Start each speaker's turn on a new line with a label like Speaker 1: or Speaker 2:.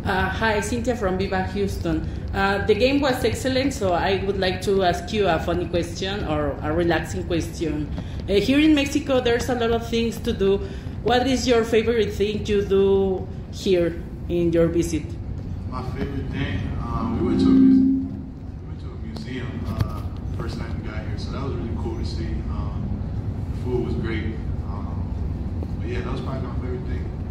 Speaker 1: Hi, Cynthia from Viva Houston. The game was excellent, so I would like to ask you a funny question or a relaxing question. Here in Mexico, there's a lot of things to do. What is your favorite thing you do here in your visit?
Speaker 2: My favorite thing, we went to a museum first night we got here, so that was really cool to see. The food was great, but yeah, that was probably my favorite thing.